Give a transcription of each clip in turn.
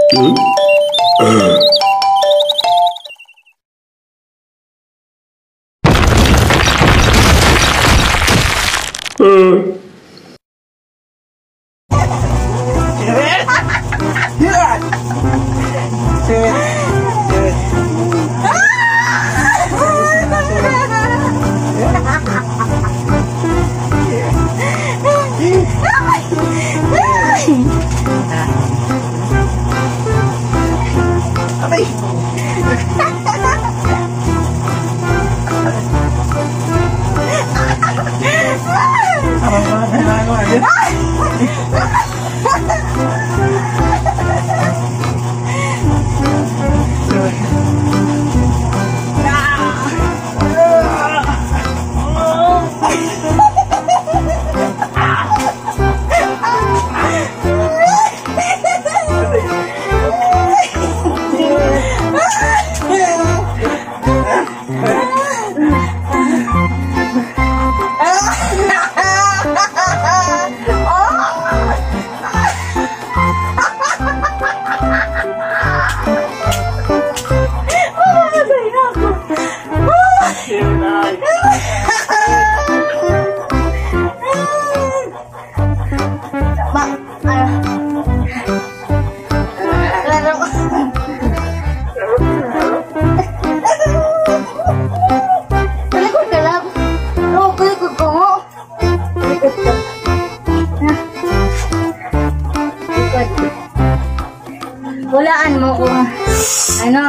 Hulaan mo kung ano,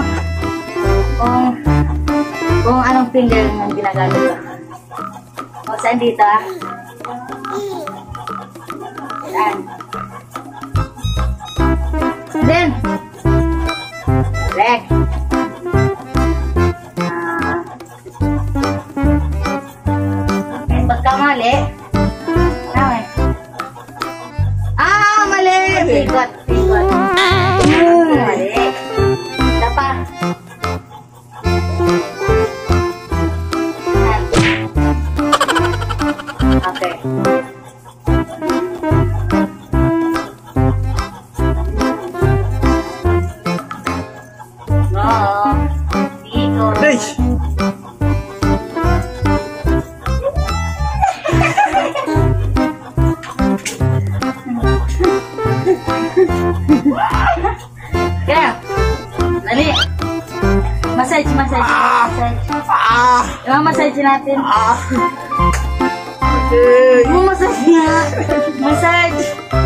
kung anong finger ang ginagamit ko. O, saan dito? Saan? Then, correct. Eh, pagkamali, mali. Ikot. Mali. Dapa. Okay. Kaya, dali. Massage. Massage natin. Massage niya. Massage.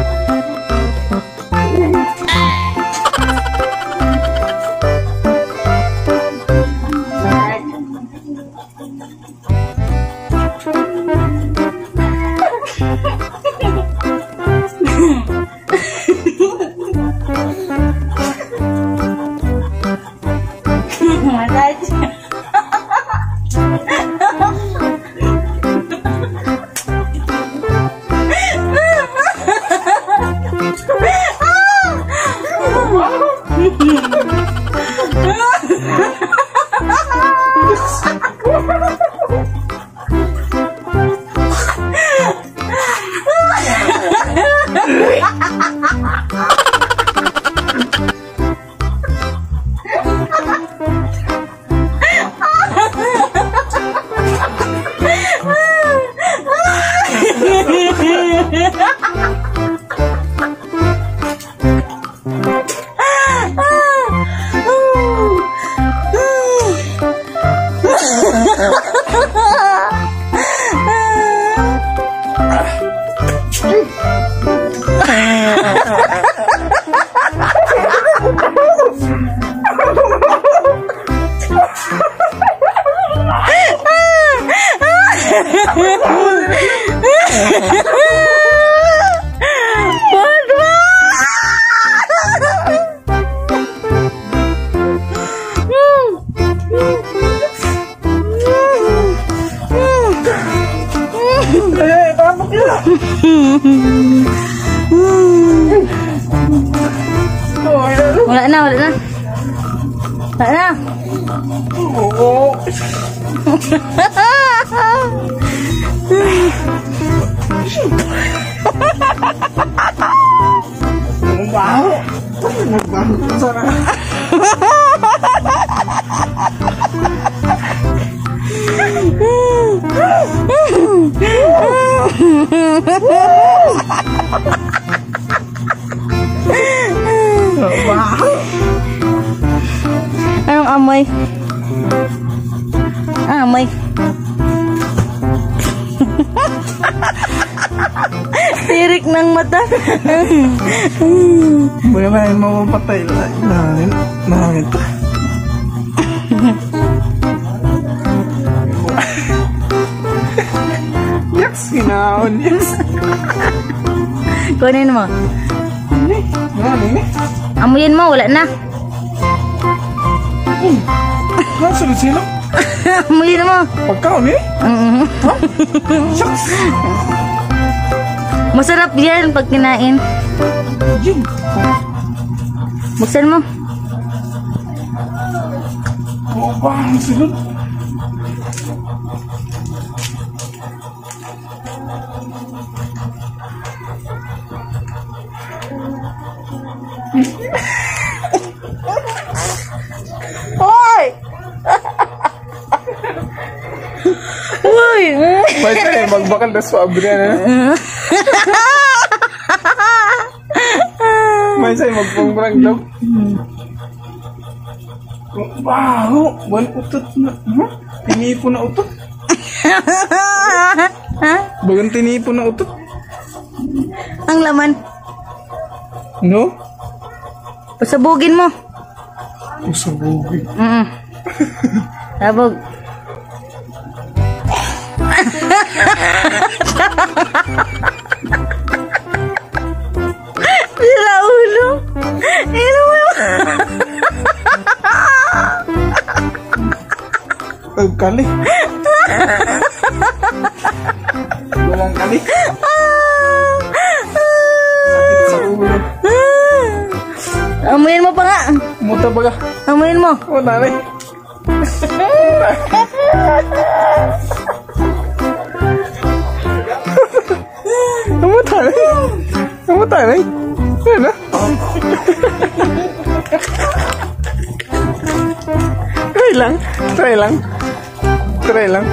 Wala na. Oo. Ang baho. Sana. Anong amoy? Amoy. Tirik ng mata. Buhay na yung mamapatay. Nangin. Yaks, hinaon. Yaks. Kunin mo. Nani? Amuyin mo, wala na. Sunod sila. Amuyin mo. Pagkaon eh? Yaks. Masarap yan pag kinain. Yun. Buksan mo. Oo ba? Ang sunod. Hoy! Uy! May tayo, magbakal na swab na. May tayo, magpangbrang daw. Baho! Buwan utot na. Tinipo na utot. Bagang tinipo na utot. Ang laman. No? Pasabugin mo. Usabugin. Sabog. Sila ulo. Ino mo yun. Kali. Walang kali. Sakit sa ulo. Amuyin mo pa nga. Muta ba ka? Amuyin mo. Wala na eh. Namuta na eh. Ano? Try lang.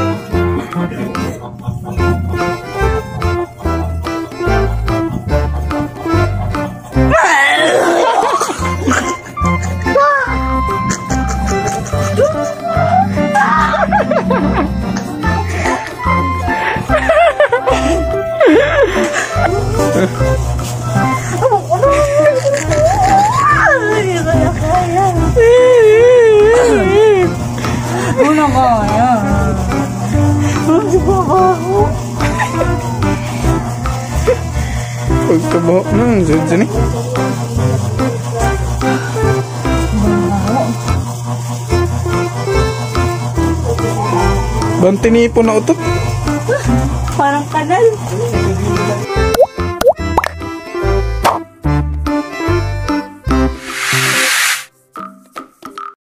Una ko, yan. Hindi ko ako. Pagkabaho na, dyan eh. Bang tinipo na utot? Parang kanal.